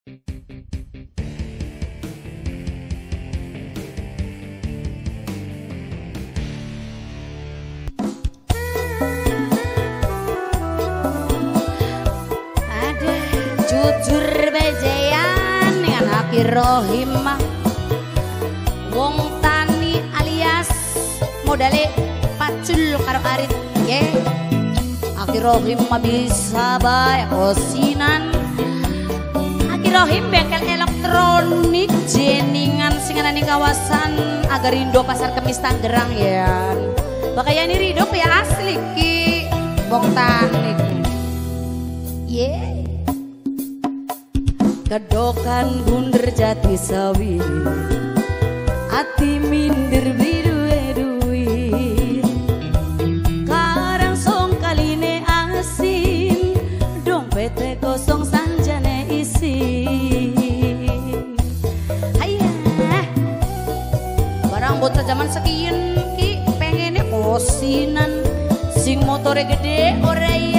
Ada jujur bejayan dengan Aki Rohim wong tani alias modale pacul karo arit ye. Aki Rohim mah bisa bae kosinan. Aki Rohim bengkel elektronik jeningan singanan di kawasan Agarindo Pasar Kemis Tangerang ya. Bakaya ini ridho ya asli ki wong tani. Ye. Kedokan bunder jati sawi ati minder biduwe-duwe karang song kaline asin dompete kosong sanjane isin. Hayah barang bocah zaman sekian ki pengennya kosinan sing motore gede ora ya.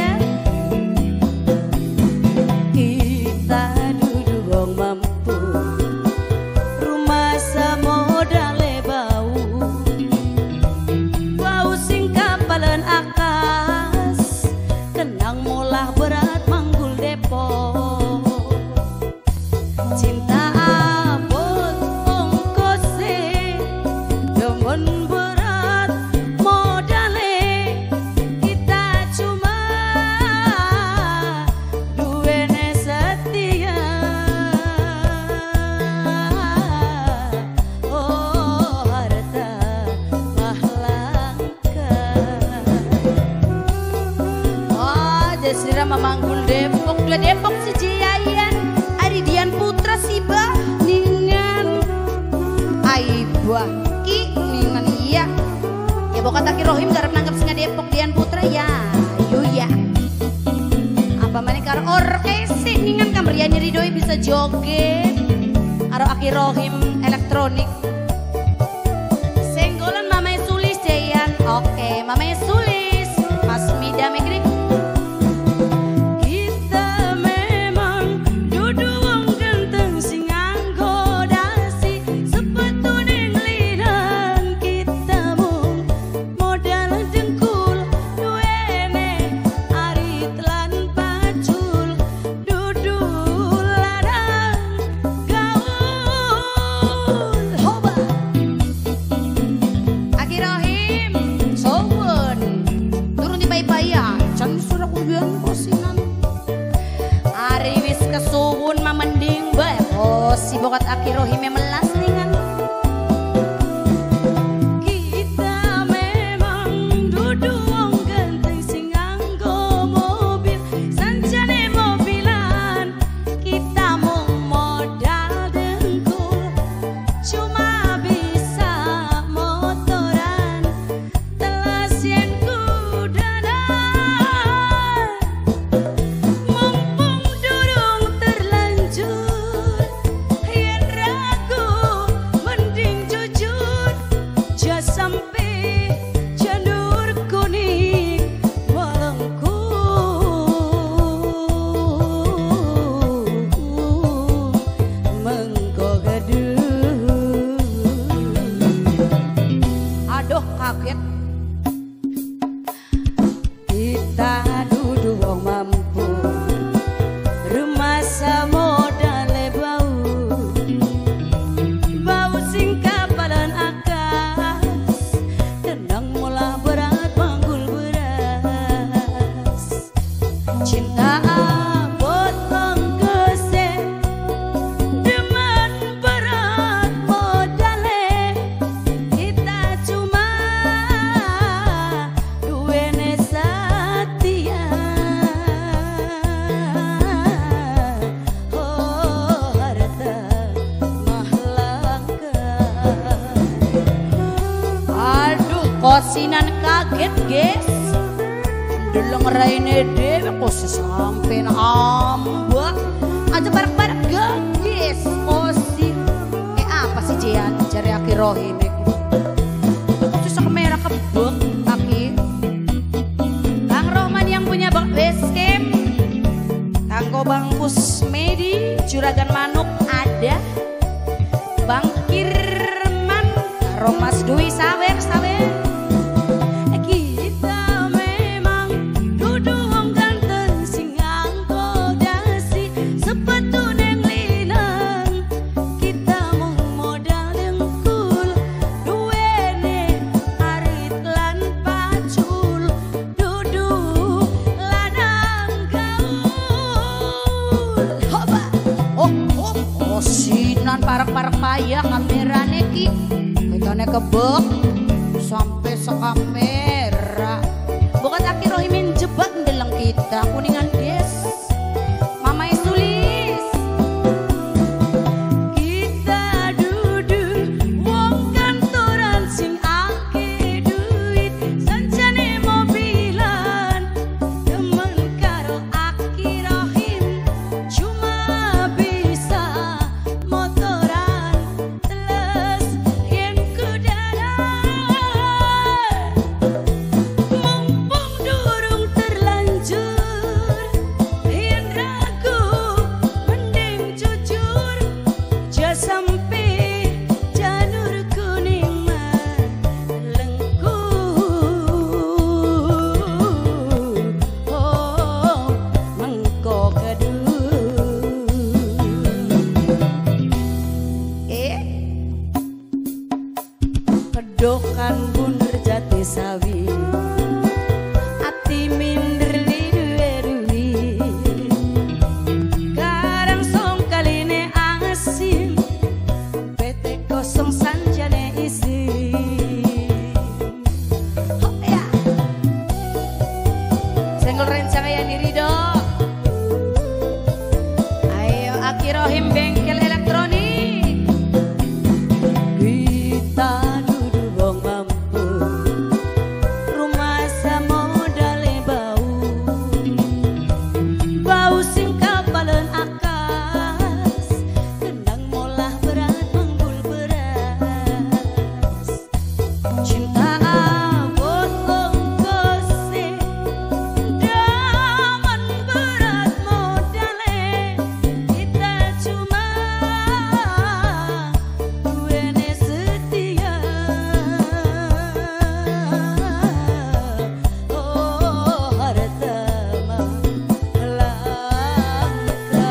Memanggul Depok, lah Depok si Jayan, Aridian Putra si bah ningan, Aibah ki ningan iya, ya bokat Aki Rohim garap nanggap singa Depok Dian Putra ya, yu ya, apa mana karo orkesi ningan kamriani ridoi bisa joget, karo Aki Rohim elektronik, senggolan Mama Sulis Jayan, oke Mama Sulis, Mas Mida Megrik. Si bokat Aki Rohim melas ningan. Kita memang duduk wong ganteng sing nganggo mobil sanjane mobilan kita mung modal dengkul cuma bisa motoran telas yen kudanan mumpung durung terlanjur kosinan kaget guys deleng raine dewe kosi sampean ambak aja barak-barak guys kosi apa sih Jian jari Aki Rohim kosi sak merah kebek Aki Kang Rohman yang punya bak basecamp kanggo Bang Pusmedi curah Juragan Manuk ada Bang Kirman karo Mas Dwi sawer. Kita memang dudu wong ganteng sing nganggo dasi sepatu neng linang. Kita mung modal dengkul duwene arit lan pacul dudu lanang gaul. Hoba sinan parek-parek payah kamerane ki kitane kebek sampai sekamera bukan Aki Rohimin jebak ndeleng kita kuningan des Mama Sulis. Kita dudu wong kantoran sing ake duit sancane mobilan demen karo Aki Rohim cuma bisa motoran teles yen kudarat mumpung durung terlanjur yen ragu mending jujur ja sampe janur kuning mah lengku mengko kedokan bunder jati sawi ati minder di duwe karang song kaline asin PT kosong sanjane isi. Ya senggol rencang ya diri dong. Ayo Aki Rohim bengkel elektronik. Kita dudu wong mampu rumah samodale bau sing kapalen akas kendang molah berat menggul beras cinta abot ongkose daman berat modale kita cuma duwene setia harta mah langka.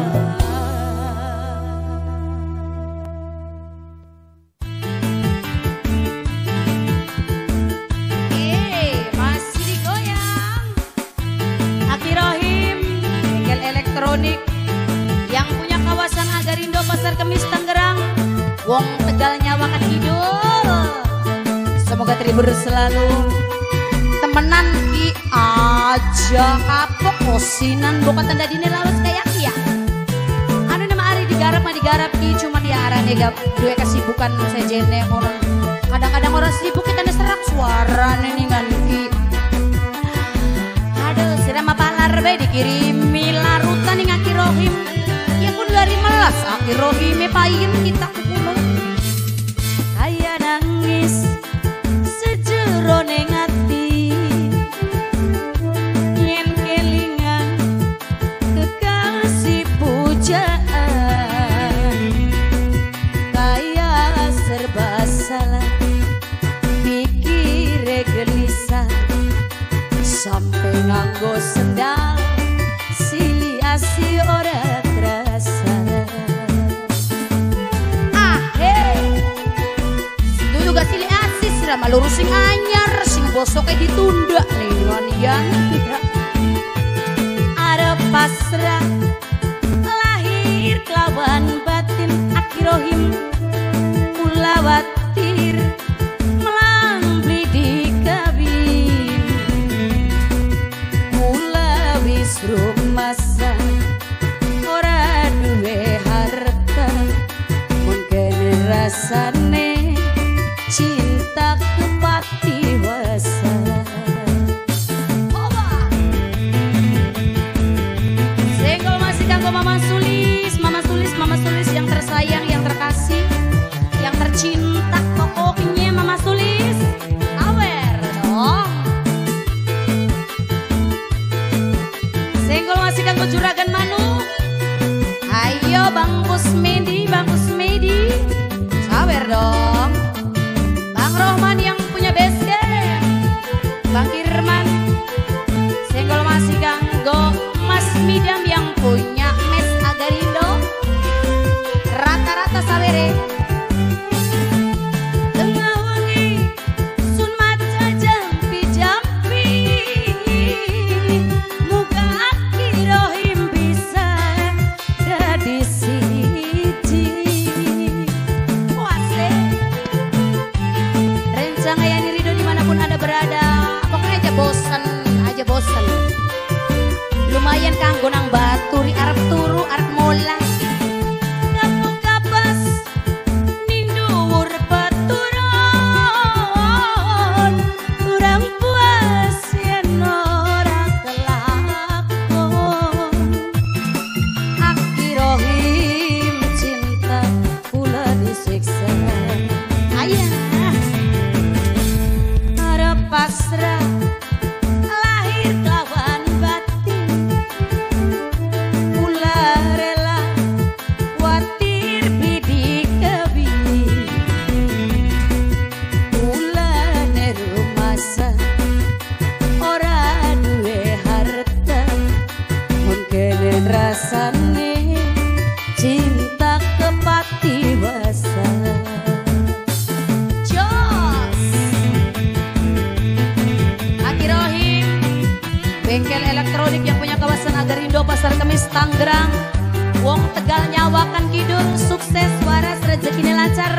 Masih digoyang Aki Rohim bengkel elektronik yang punya kawasan Agarindo Pasar Kemis Tangerang wong Tegal nyawakan hidup semoga terhibur selalu temenan ki aja kapok kosinan bukan tanda dini lawas kayak ya anu nama hari digarap mah digarap ki cuman ya arane gak dua kesibukan sejene orang kadang-kadang orang sibuk kita serak suara neningan ki aduh sirama palar be dikirimi larutan ning Aki Rohim ya kun dari melas Aki Rohim payin kita kulo kaya nangis sejero ning ati yen kelingan kekasih pujaan kaya serba salah mikire gelisah sampai nganggo sendal silih asih ora terasa. Dulu gak silih asih sirama lurus sing anyar sing bosoknya ditunda nih wanian ada pasrah lahir kelawan batin Aki Rohim kulawatir melambli di kabin mula wis rumasan ora duwe harta mungkin rasane cinta kepati wasa. Senggol masih kanggo Mama Sulis yang tersayang, yang terkasih, yang tercinta pokoknya Mama Sulis. Awer dong. Senggol masih kanggo Juragan Manuk. Ayo Bang Kusmedi, Bang Kusmedi. Sawer dong. Bang Rohman yang punya basecamp. Bang Kirman. Senggol masih ganggo. Mas Midam yang punya mes Agarindo. Rata-rata sabere. Tengah wengi sun maca jampi-jampi. Muka Aki Rohim bisa dadi siji. Wase. Rencang Ayani Ridho dimanapun Anda berada. Pokoknya aja bosen. Lumayan kanggo nang baturi arep turu arep mola. Kapas ning dhuwur baturan. Kurang puas yen ora kelakon. Aki Rohim cinta kula disiksa. Ayah arep pasrah lahir lawan batin. Kula rela watir bidik kebi. Kula neru masa ora duwe harta. Mungkin rasane cinta kepati basa. Aki Rohim, bengkel elektronik yang punya kawasan Agarindo, Pasar Kemis, Tangerang. Wong Tegal nyawakan kidul, sukses, waras, rezekinya lancar.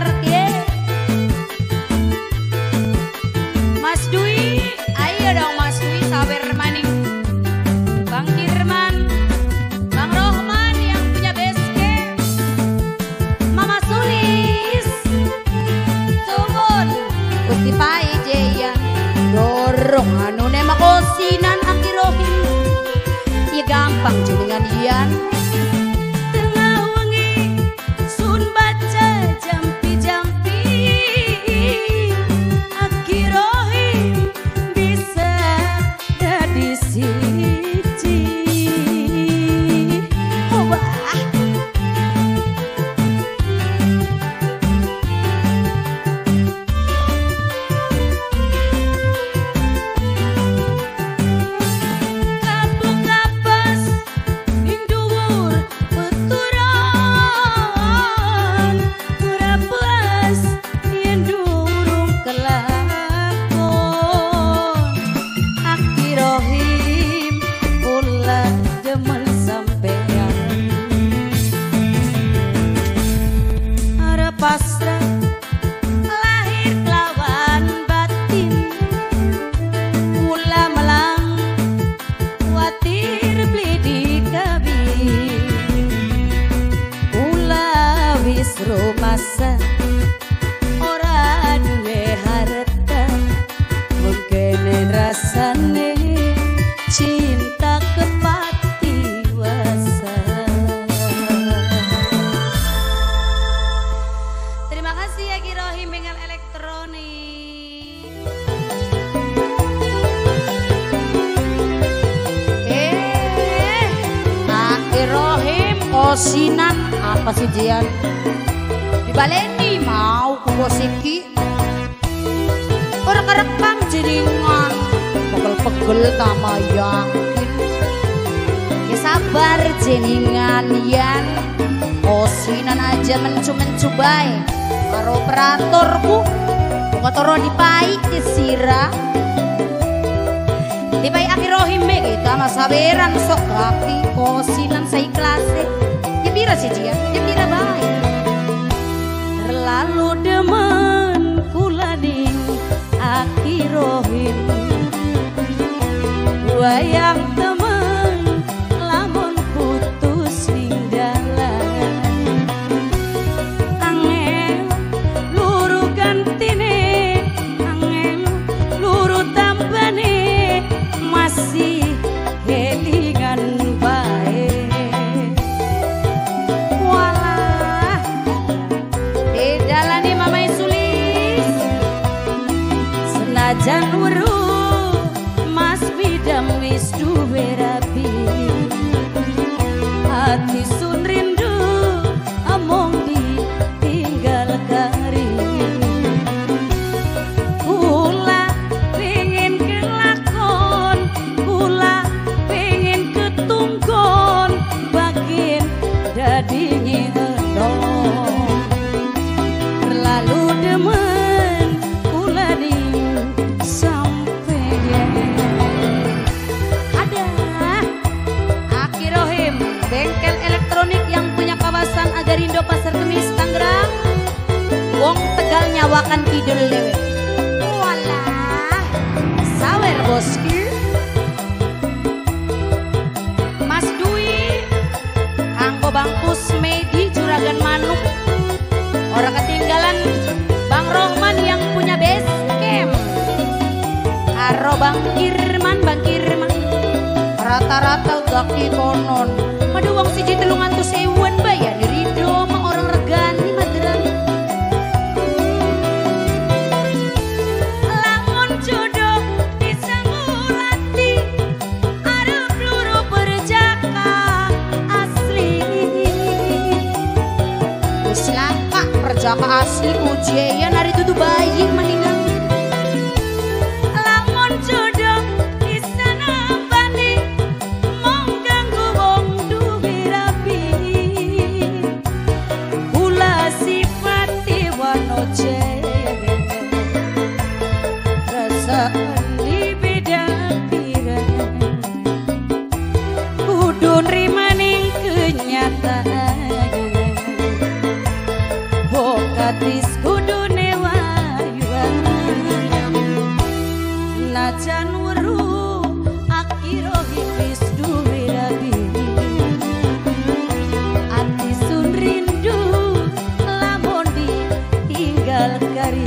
Mas Dwi, ayo dong Mas Dwi, sawer maning. Bang Kirman, Bang Rohman yang punya basecamp. Mama Sulis, Sumun, Gusti Pai Jeyan. Dorong anu nema kosinan Aki Rohim. Ya gampang jenengan ian. Tengah wengi sun baca jampi-jampi. Aki Rohim bisa dadi siji. Oh wah. Kapas ning dhuwur baturan. Ora puas yen durung kelakon. Aki Rohim kula demen sampean. Arep pasrah lahir lawan batin. Kula melang watir blidik kebi. Kula wis rumasa ora duwe harta. Mungkin rasane cinta kepati wasa. Terima kasih ya Aki Rohim bengkel elektronik. Aki Rohim kosinan apa sih Jian? Dibaleni mau kukosiki. Orang kerekam jaringan pegel-pegel tama yakin. Ya sabar jaringan yan. Kosinan aja mencu-mencu bae. Karo operatorku Motoro dipai kesira. Dipai Aki Rohim kita masaberan sok Aki kosinan saiklase. Ya bira sih Jia, ya bira bae. Lalu demen kula ning Aki Rohim. Wayang temen lamun putus ning dalan. Angel luru gantine, angel luru tambane, masih kelingan bae. Walah dalani Mamai Sulis senajan weruh Mas Bidam wis dadinya endong terlalu demen kula ning sampeyan. Ada Aki Rohim, bengkel elektronik yang punya kawasan Agarindo Pasar Kemis Tangerang. Wong Tegal nyawakan kidul lewe. Walah, sawer bosku. Mas Dwi, kanggo Bang Kusme di Juragan Manuk. Orang ketinggalan Bang Rohman yang punya base camp. Karo Bang Kirman, rata-rata gaki konon. Madu wong siji 300.000 bayar di Rido mah orang regani maderan. Lamun jodoh disangulati arep luru perjaka asli. Wis langka perjaka asli ujian hari dudu bayi meninggal. Lamun jodoh Bokatis kudune wayuan najan weru akiro hipis duwe rabi ati sun rindu lamun ditinggal kari.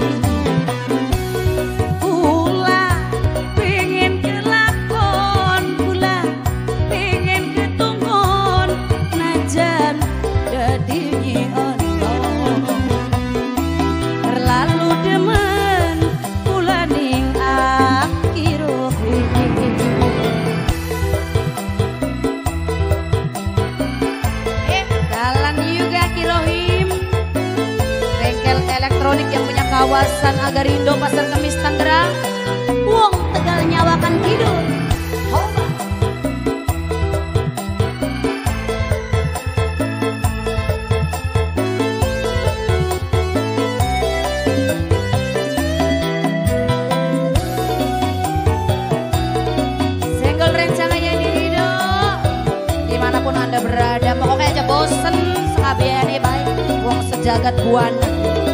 Kula pengen kelakon, kula pengen ketunggon najan dadinya ondong terlalu demen kula ning akiro. Jalan juga Kirohim, bengkel elektronik yang punya kawasan Agarindo Pasar Kemis Tangerang. Wong Tegal nyawakan kidul. Hoba. Senggol rencangannya di Rido dimanapun Anda berada, pokoknya aja bosen sekabiane baik wong sejagat buana.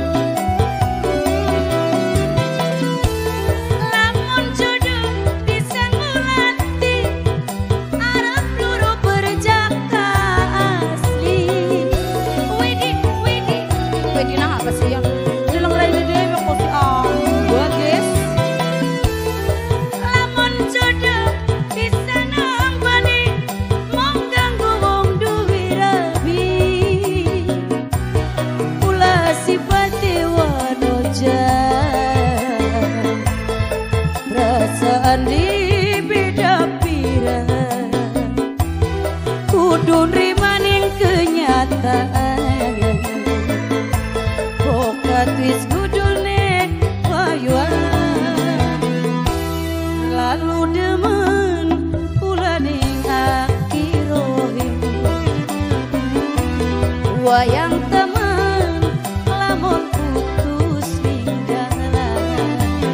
Lamun jodoh disangulati arep luru perjaka asli. Wedi nang apa sih yang jelang raya dewe kok si ambon guys. Lamun jodoh bisa nambani mong ganggu wong duwe rabi. Kula sifate wanoja perasaan di beda pira kudu nrimaning kenyataan. Bokat wis kudune wayuan lalu demen kula ning akirohim. Wayang temen lamun putus ninggalan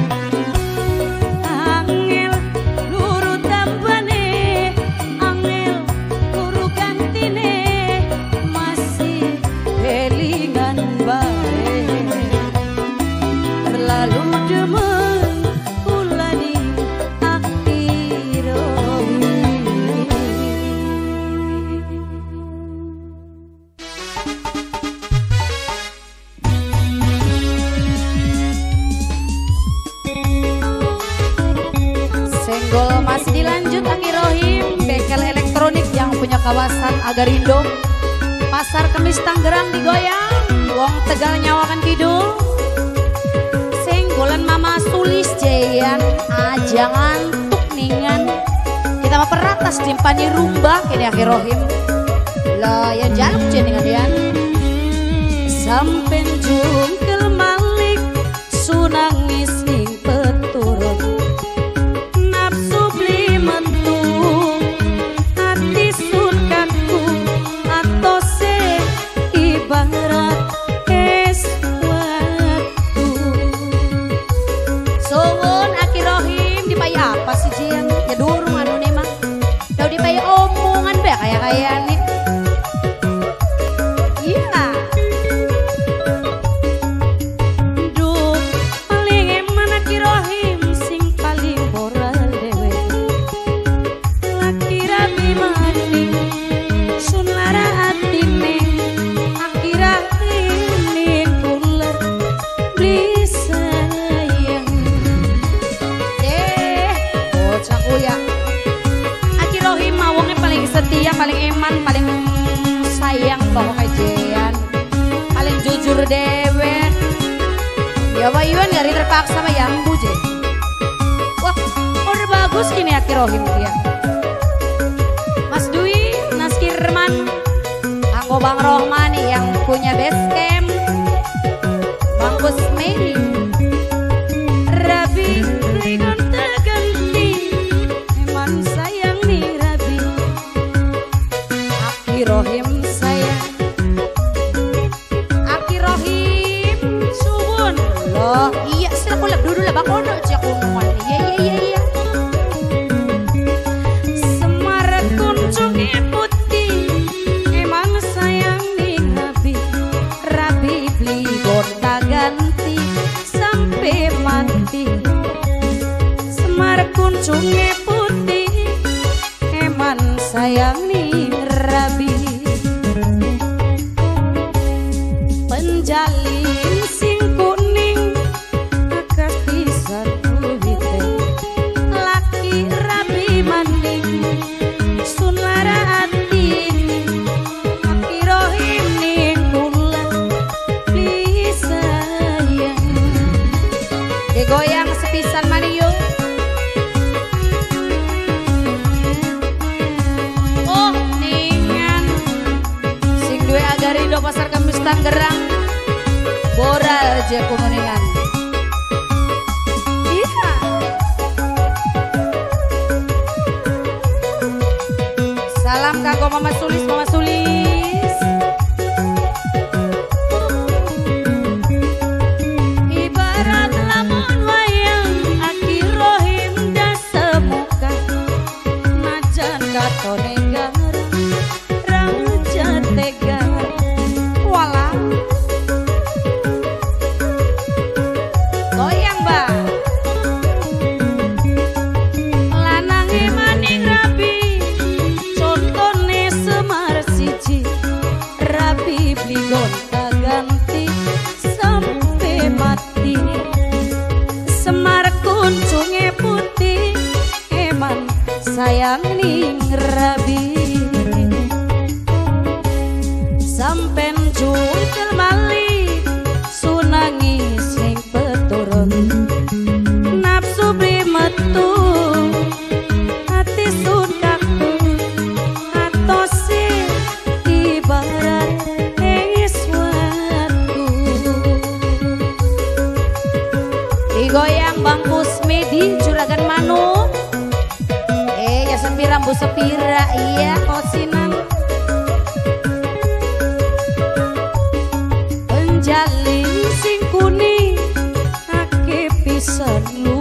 angel luru tambane, angel luru gantine masih kelingan bae terlalu demen kula ning akirohim. Senggol masih dilanjut Aki Rohim, bengkel elektronik yang punya kawasan Agarindo Pasar Kemis Tangerang digoyang. Wong Tegal nyawakan kidul. Senggolan Mama Sulis Jayan aja ngantuk ningan. Kita mah peratas timpani rumba kini Aki Rohim. Lah ya jaluk jenengan dian. Sampen jungkel malik sunangis ning peturun. Nafsu beli mentung hati sun kaku atau se Iya. Duh, paling eman Aki Rohim sing paling boral dewe. Laki rabi mati, sun lara atine. Aki Rohim kula beli sayang. Bocah kuya. Aki Rohim mawongnya paling setia, paling eman, paling sayang pokoknya Jean, paling jujur dewek. Ya Pak Iwan gak terpaksa sama yang buje. Wah, udah bagus gini Aki Rohim dia. Mas Dwi, Naskirman, aku Bang Rohmani yang punya base camp, Bang Kusmedi, Rabi, Ligon terganti, eman sayang nih Rabi, Aki Rohim sayang, Aki Rohim suwun. Loh, iya sila kulab dulu lah bakono aja kunuan. Iya. Semar kuncungi putih, emang sayang nih Rabi beli gonta ganti sampai mati. Semar kuncungi putih, emang sayang nih Rabi. Penjalin sing kuning akas pisan kuwite. Laki Rabi maning sun lara atine. Aki Rohim ning kula beli sayang. Digoyang sepisan Mario. Oh ningan sing duwe Agarindo Pasar Kemis Tangerang, boral aja kuningan. Iya. Salam kanggo Mama Sulis, Mama Sulis. Ibarat lamun wayang Aki Rohim das semuka, najan katone garang raja tega. Walah goyang Mbak. Lanange maning Rabi, contone Semar siji. Rabi beli gonta ganti sampai mati. Semar kuncunge putih, eman sayang ning Rabi. Sampen jungkel balik sunangi sing peturun, nafsu beri metu hati sun kaku atose ibarat eswatu. Digoyang Bang Kusmedi Juragan Manu. Ya sepira bu sepira, iya kosinan. Penjalin sing kuning ake pisan.